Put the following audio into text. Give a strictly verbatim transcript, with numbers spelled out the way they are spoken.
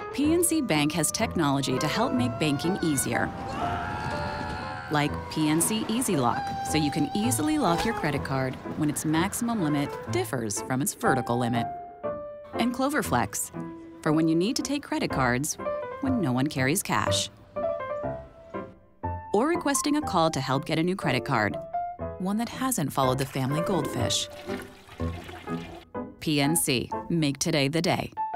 P N C Bank has technology to help make banking easier. Like P N C Easy Lock, so you can easily lock your credit card when its maximum limit differs from its vertical limit. And Clover Flex, for when you need to take credit cards when no one carries cash. Or requesting a call to help get a new credit card, one that hasn't followed the family goldfish. P N C, make today the day.